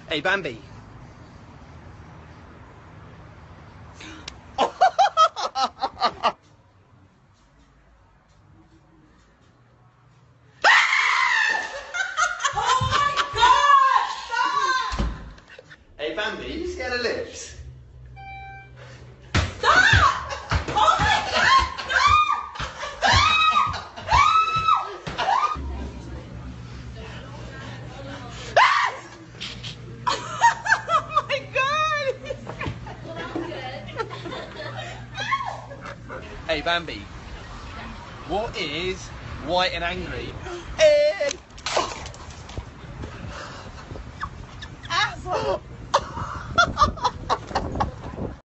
Hey, Bambi. Hey, Bambi, you scared of lips? Stop! Oh my God! Oh my God! Hey, Bambi. What is white and angry? Asshole!